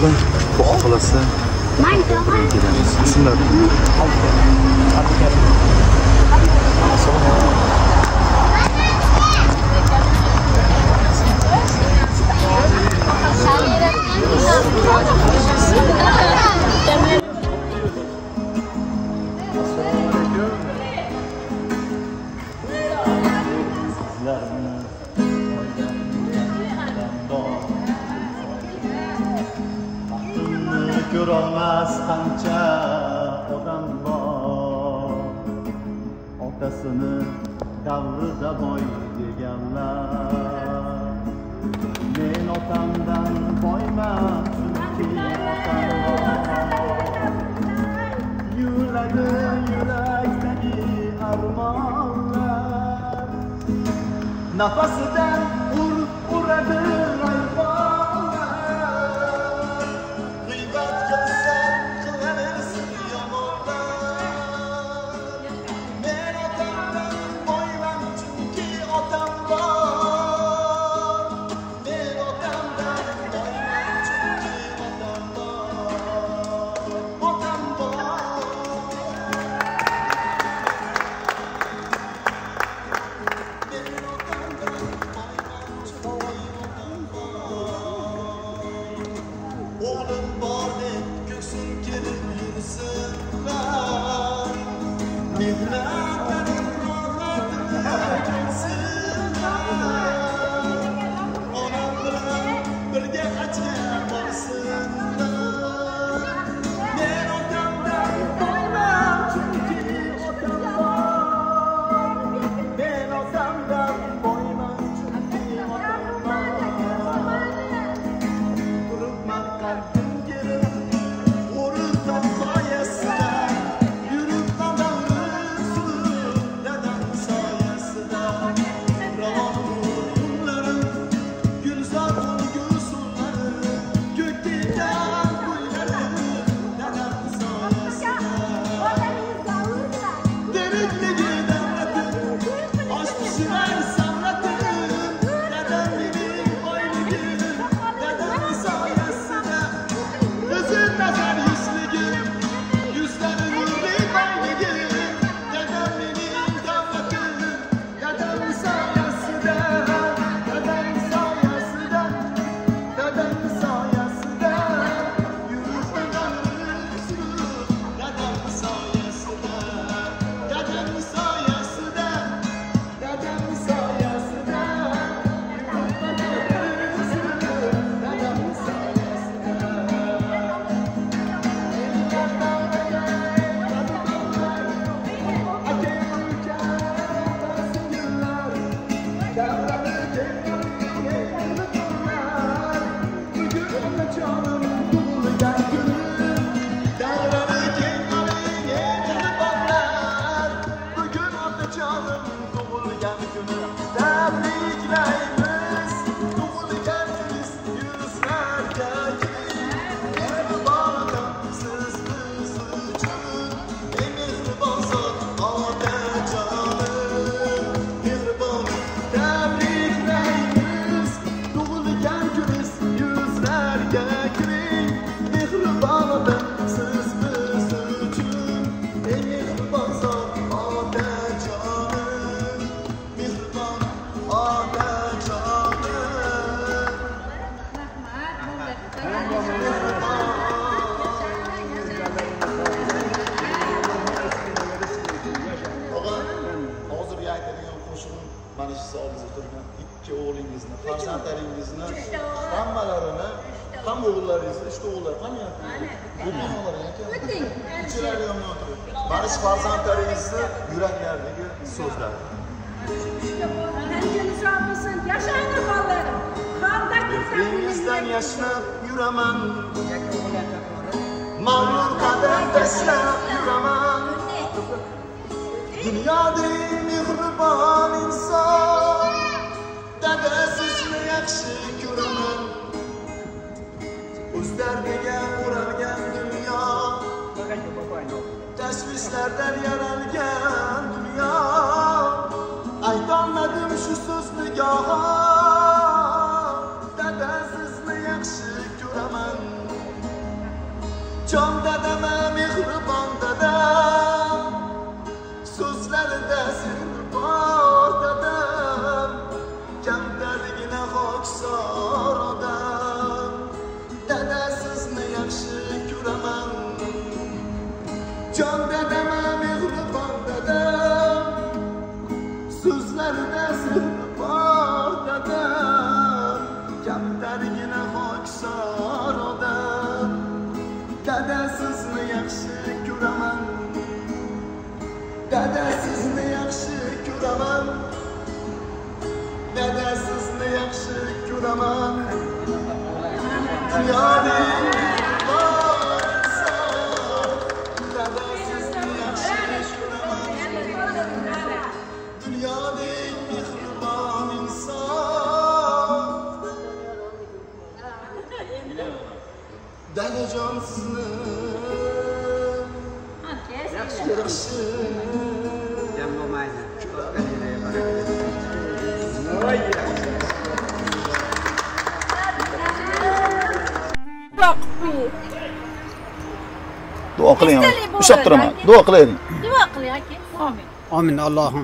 qiling, Xudo xolasa. Ismlar. Ko'rolmas qancha odam bor, otasini davrida boy deganlar. Men otamdan boyman, chunki otam bor. Yuradi yurakdagi armonlar, nafasidan uradi rayhon. Tam oğullarınızı, işte oğullar. Hani yapıyorlar? Bilmem oğullar. Barış farzandlarınızı yüreklerdeki sözler. Herkes olmasın. Yaşayın efendim. Birbirinizden yaşlanıp yüremem. Mağrur kadar taşlap yüremem. Dünyada mihriban insan. Dadasizmi yaxshi ko'raman. O'zlarga o'ralgan dunyo, tashvishlardan yaralgan dunyo. Aytolmadim shu so'zni goho. Dadasizni yaxshi ko'raman. dadam mehribon dadam so'zlarida sir bor dadam kamtargina hoksor odam dada sizni yaxshi ko'raman jon dadam mehribon dadam so'zlarida sir bor dadam kamtargina hoksor odam dada sizni yaxshi ko'raman dada sizni yaxshi ko'raman dada sizni yaxshi ko'raman dunyoning bor inson dada sizni yaxshi ko'raman dunyoning mehribon inson dadajon sizni yaxshi jam bo'lmaydi. Duo qiling. Ushlab turaman. Duo qiling. Duo qiling aka. Amin. Amin Allohim.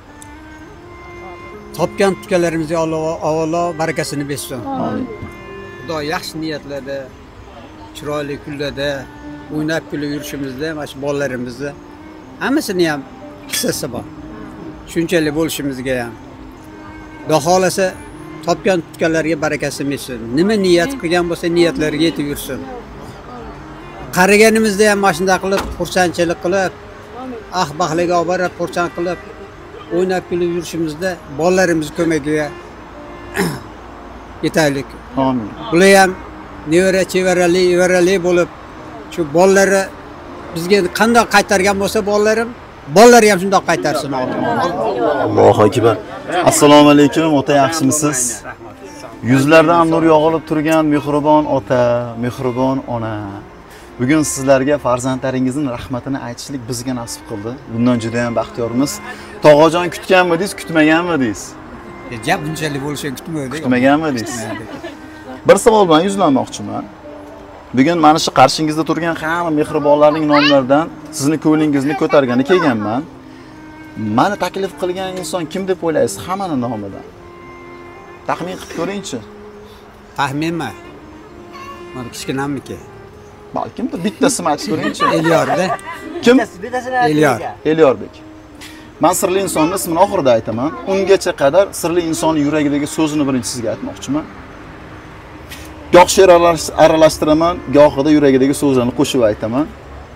Topgan tutganlarimizga avvalo barakasini bersin. Amin. Xudo yaxshi niyatlarda, chiroyli kunlarda o'ynab kulib yurishimizda, mana shu bolalarimizni hammasini ham hissasi bor. Shunchalik bo'lishimizga ham. Xudo xolasa topgan tutganlarga barakasini bersin. Nima niyat qilgan bo'lsa, niyatlariga yetib yursin. Qariganimizda ham mana shunday qilib, xursandchilik qilib, baxtliga olib borib, xursand qilib, o'ynab kulib yurishimizda bolalarimiz ko'magiga yetaylik. Amin. Bular ham nevara, chevarali, evarali bo'lib, shu bolalari bizga qanday qaytargan bo'lsa bolalarim, bolalari ham shunday qaytarsin. Allohu akbar. Assalomu alaykum, ota yaxshimisiz? Yuzlardan nur yog'ilib turgan mehribon ota, mehribon ona. Bugun sizlarga farzandlaringizning rahmatini aytishlik bizga nasib qildi. Bundan juda ham baxtiyormiz. Tog'ajon kutganmidingiz, kutmaganmidingiz? Gap bunchalik bo'lishini kutmadik. Kutmaganmidingiz? Bir savol bilan yuzlanmoqchiman. Bugun mana shu qarshingizda turgan hamma mehribonlarning nomlaridan sizning ko'nglingizni ko'targani kelganman. Meni taklif qilgan inson kim deb o'ylaysiz? Hammaning nomidan. Taxmin qilib ko'ring-chi. Taxminmi? Mana kichkinamniki. Balkim bittasini aytib ko'ring-chi. Elyorda. Kim? Elyor. Elyorbek. Men sirli insonning ismini oxirida aytaman. Ungacha qadar sirli insonning yuragidagi so'zini birinchi sizga aytmoqchiman. Goh she'r aralashtiraman, gohida yuragidagi so'zlarni qo'shib aytaman.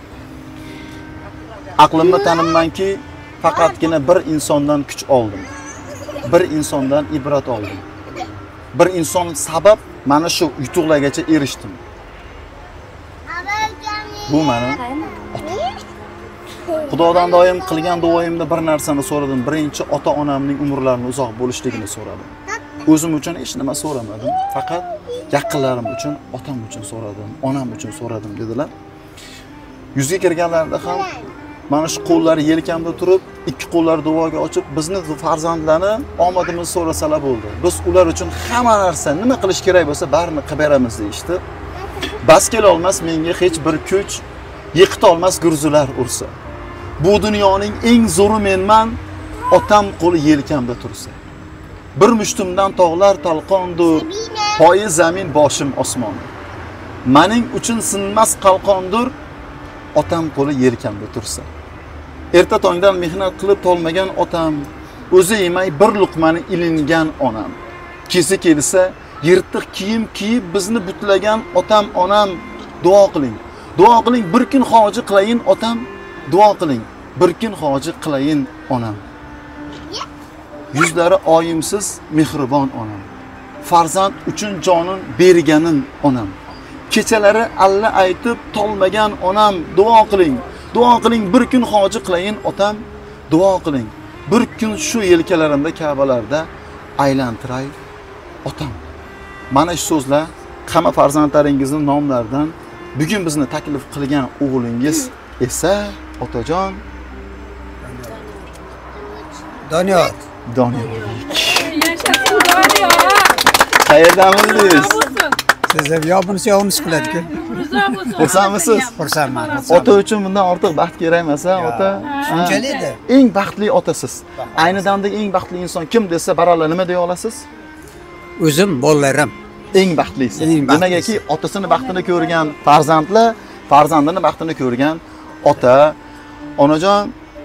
Aqlimni tanimmanki, faqatgina bir insondan kuch oldim. Bir insondan ibrat oldim. Bir inson sabab mana shu yutuqlargacha erishdim. Bu meni Xudodan doim qilgan duoyimda bir narsani so'radim. Birinchi ota-onamning umrlarini uzoq bo'lishligini so'radim. O'zim uchun hech nima so'ramadim. Faqat yaqinlarim uchun, otam uchun so'radim, onam uchun so'radim dedilar. Yuzga kirganlarda ham mana shu qo'llari yelkamda turib, ikki qo'llari duoga ochib, bizni farzandlarni omadimizni so'rasalar bo'ldi. Biz ular uchun hamma narsa nima qilish kerak bo'lsa, barini qilib beramiz deyishdi. Bas kela olmas menga hech bir kuch, yiqita olmas gurzular ursa. Bu dunyoning eng zo'ri menman, otam qo'li yelkamda tursa. Bir mushtumdan tog'lar talqondir, poyi zamin boshim osmon. Mening uchun sinmas qalqondir, otam qo'li yelkamda tursa. Erta tongdan mehnat qilib tolmagan otam, o'zi yemay bir luqmani ilingan onam. Kesi kelsa, yirtiq kiyim kiyib bizni butlagan otam, onam, duo qiling. Duo qiling, bir kun hoji qilayin otam, duo qiling. Bir kun hoji qilayin onam. Yuzlari oyimsiz mehribon onam. Farzand uchun jonin berganin onam. Kechalari alla aytib tolmagan onam, duo qiling. Duo qiling, bir kun hoji qilayin otam, duo qiling. Bir kun shu yelkalarimda Ka'balarda aylantiray otam. Mana shu so'zlar hamma farzandlaringizning nomlaridan bugun bizni taklif qilgan o'g'lingiz esa otajon Doniyor. Doniyor. Qayerdamisiz? Siz ham yo bunisi yo bunisi qiladi-ku. Xursandmisiz? Xursandman. Ota uchun bundan ortiq baxt kerak emas, ota. Shunchalikda. Eng baxtli otasiz. Ayni damdagi eng baxtli inson kim desa, baralla nima deya olasiz? O'zim, bolalarim. Eng baxtlisi. Eng baxtlisi. Demagaki, otasini baxtini ko'rgan farzandlar, farzandini baxtini ko'rgan ota, onajon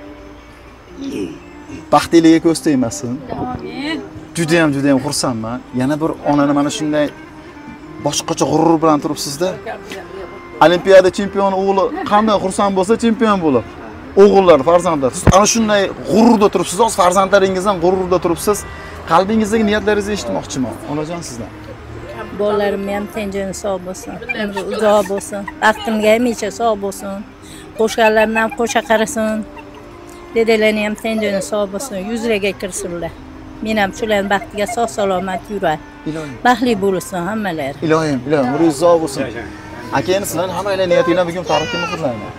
baxtligiga ko'z tegmasin. Amin. Juda ham xursandman. Yana bir onani mana shunday boshqacha g'urur bilan turibsiz-da. Olimpiada chempioni o'g'li qanday xursand bo'lsa, chempion bo'lib. O'g'illar, farzandlar. Siz ana shunday g'ururda turibsiz, o'z farzandlaringizdan g'ururda turibsiz. Qalbingizdagi niyatlaringizni eshitmoqchiman. Onajon sizdan. Bolalarimni ham tinchini sog' bo'lsin, umri uzoq bo'lsin, baxtimga hamisha sog' bo'lsin, qo'shganlarni ham qo'sha qarasin, dedelarni ham tinchini sog' bo'lsin, yuzlarga kirsinlar. Men ham shularning baxtiga sog' salomat yuray. Ilohim. Baxtli bo'lsin hammalari. Ilohim, umringiz uzoq bo'lsin. Aka, endi sizlarning hammanglar niyatinglar bugun tarixga muhrlanadi.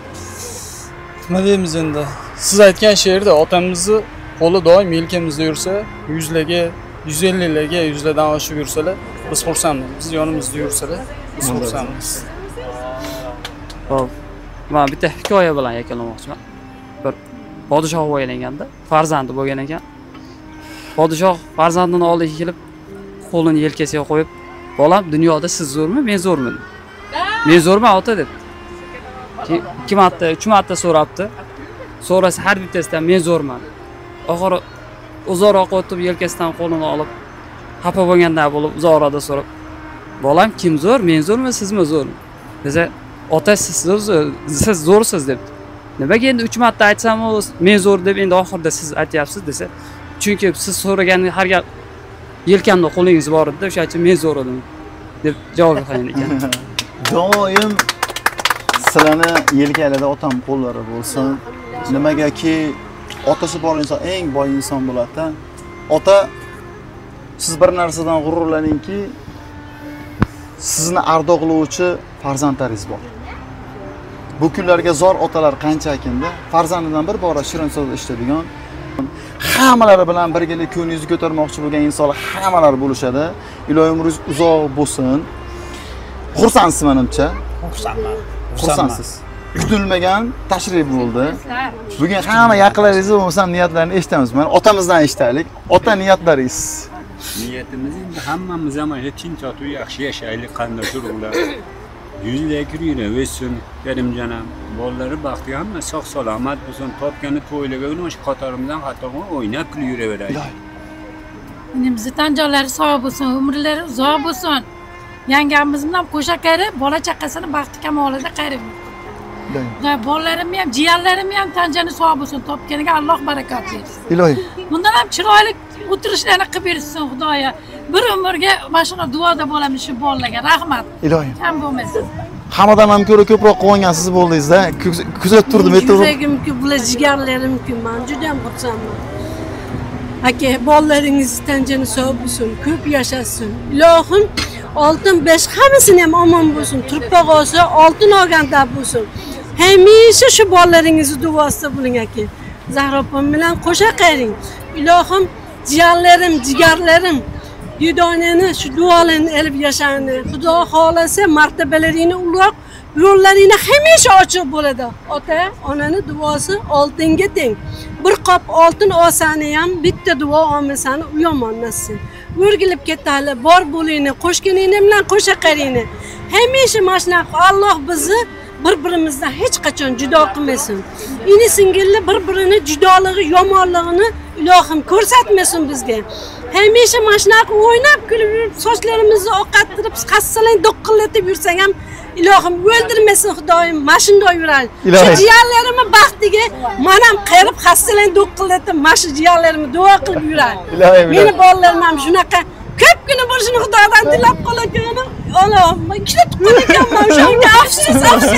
Nima deymiz endi? Siz aytgan she'rda otamizni qo'li doim yelkamizda yursa, 100larga, 150larga, 100lardan oshib yursalar, biz xursandmiz. Biz yonimizda yursalar, biz xursandmiz. Hop. Men bitta hikoya bilan yakunlamoqchiman. Bir podshoh bo'lganda, farzandi bo'lgan ekan. Podshoh farzandining oldiga kelib, qo'lini yelkasiga qo'yib, "Bolam, dunyoda siz zo'rmi, men zo'rman?" "Men zo'rman, ota" deb. 2 marta, 3 marta so'rabdi. So'rasa har bittasidan "Men zo'rman." Oxiri uzoqroq o'tib yelkasidan qo'lini olib, xafa bo'lganda bo'lib uzoqroqda so'rab, "Bolam, kim zo'r, men zo'rmi, sizmi zo'rmi?" Desa, "Ota, siz zo'rsiz" debdi. Nimaga endi 3 marta aytsam, "Men zo'r" deb endi oxirida siz aytyapsiz desa, "Chunki siz so'ragan har gal yelkamda qo'lingiz bor edi, o'sha uchun men zo'r edim" deb javob bergan ekan. Doim sizlarni yelkalarida otam qo'llari bo'lsin. Nimagaki otasi bor inson eng boy inson bo'ladi. Ota, siz bir narsadan g'ururlaningki, sizni ardoqlovchi farzandlaringiz bor. Bu kunlarga zor otalar qancha ekanda, farzandidan bir bora shirin so'z eshitadigan, hammalari bilan birgalikda ko'nglingizni ko'tarmoqchi bo'lgan insonlar hammalari bo'lishadi. Ilohim umringiz uzoq bo'lsin. Xursandsiz menimcha. Xursandman. Xursandsiz. Kutilmagan tashrif bo'ldi. Bugun hamma yaqinlaringizni bo'lmasam niyatlarini eshitamiz. Mana otamizdan eshitaylik. Ota, niyatlaringiz. Niyatimiz endi hammamiz ham mana tinch otu yaxshi yashaylik, qanday turiblar. Yuzlari yuraversin, Karimjonam. Bolalari baxtiga hamma sog' salomat bo'lsin, topgani to'ylarga o'sha qatorimizdan xatoga o'ynab kulib yuraveraylik. Bizni tan jonlari sog' bo'lsin, umrlari uzoq bo'lsin. Yangamiz bilan qo'shaqari bola chaqasini baxti kamolida qayrib. Bolalarimni ham, jiyanlarimni ham tan joni sog' bo'lsin, topganiga Alloh barakot bersin. Ilohim. Bundan ham chiroyli o'tirishlarni qilib bersin Xudoya. Bir umrga mana shuna duoda bo'lamiz shu bolalarga. Rahmat. Ilohim. Kam bo'lmasin. Hammadan ham ko'ra ko'proq quvongan siz bo'ldingiz-da. Kuzatib turdim, aytdim. Yuragimki, bular jigarlarimki, men juda ham xursandman. Aka, bolalaringiz tan joni sog' bo'lsin, ko'p yashasin. Ilohim oltin besh hammasini ham omon bo'lsin. Turpoq olsa oltin olganda bo'lsin. Hamisha shu bolalaringizni duosida bo'ling aka. Zahra opam bilan qo'sha qayring. Ilohim jiyanlarim, jigarlarim Didonani shu duolarni elib yashani. Xudo xolasa martabalaringni ulug', yo'llaringni hamisha ochiq bo'ladi. Ota, onani duosi oltinga teng. Bir qop oltin olsani ham bitta duo olmasani u yomonmasin. O'rgilib ketadi, bor bo'lingni, qo'shganingni bilan qo'sha qaringni. Hamisha mashna Alloh bizni bir-birimizdan hech qachon judo qilmasin. Ini singilli bir-birini judoligi, yomonligini ilohim ko'rsatmasin bizga. Hamisha mashnaqa o'ynab kulib, sochlarimizni oqattirib, qassalang do'qqillatib yursang ham ilohim o'ldirmasin Xudoyim, mashunda yuraylik. Shu jiyanlarimni baxtiga men ham qayrib qassalang do'qqillatib, mashi jiyanlarimni duo qilib yuraylik. Meni bolalarim ham shunaqa ko'pgina bo'lishini Xudodan tilab qolaman. Allohim, ikkita tuqqan ekanman, o'shanga afsus.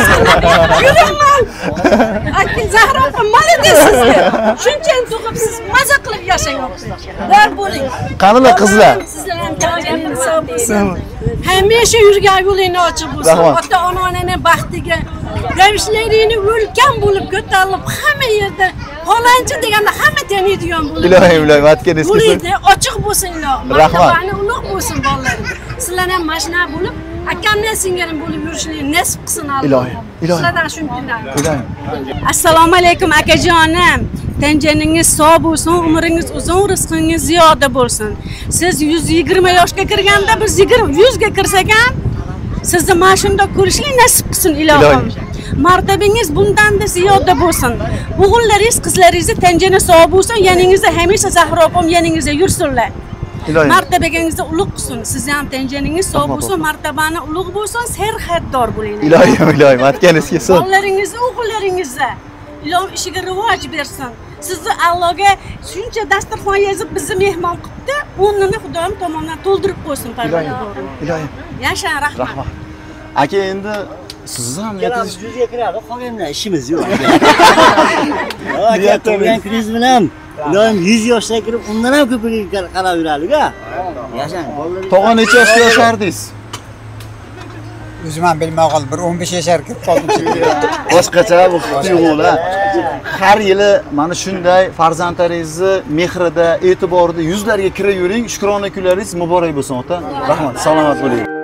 Yuraman. Aka Zahra opam, malades sizga. Shunchani tug'ibsiz, maza qilib yashang opam. Bor bo'ling. Qanilar qizlar? Sizlar ham joningiz sog' bo'lsin. Hamisha yurgan yo'lingni ochiq bo'lsin. Ota-onani baxtiga ravishlaringni ulkan bo'lib ko'tarilib, hamma yerda Qo'lanchi deganda hamma taniydigan bo'ladi. Ilohim, aytganingiz kelsin. Ochiq bo'lsin ilohim. Rahmat. Ulug' bo'lsin bolalarim. sizlar ham mana shunaqa bo'lib, akamdan singlim bo'lib yurishinglarni nasib qilsin Alloh. Ilohim, ilohim. Sizlardan shuni tilayman. Ilohim. Assalomu alaykum akajonim. Tenjaningiz sog' bo'lsin, umringiz uzun, rizqingiz ziyoda bo'lsin. Siz 120 yoshga kirganda biz 100 ga kirsak ham sizni mana shunda ko'rishni nasib qilsin ilohim. Martabangiz bundan-da ziyoda bo'lsin. O'g'illaringiz, qizlaringiz tenjani sog' bo'lsin, yaningizda hamisha Zahro opam yaningizda yursinlar. Ilohim. Martabangizni ulug' qilsin. Sizni ham tenjaningiz sog' bo'lsin, martabani ulug' bo'lsin, serhatdor bo'ling. Ilohim, ilohim, aytganingizga so'z. Bolalaringizni, o'g'illaringizga ilohim ishiga rivoj bersin. Sizni Allohga shuncha dasturxon yozib bizni mehmon qildi, o'rnini Xudoyim tomonidan to'ldirib qo'ysin parvardigorim. Ilohim. Yashang, rahmat. Rahmat. Aka endi sizni ham Kiramiz, yuzga kiradi, qolganda ishimiz yo'q. Aka, tug'ilgan kuningiz bilan ilohim 100 yoshga kirib, undan ham ko'piga qarab yuralik-a. Yashang, bolalar. tog'a necha yoshda yashardingiz? O'zim ham bilmay qoldim, bir 15 yashar kirib qoldim. Boshqacha bu tuyg'ular. Har yili mana shunday farzandlaringizni mehrida, e'tiborida yuzlarga kirib yuring. Shukrona kunlaringiz muborak bo'lsin, ota. Rahmat, salomat bo'ling.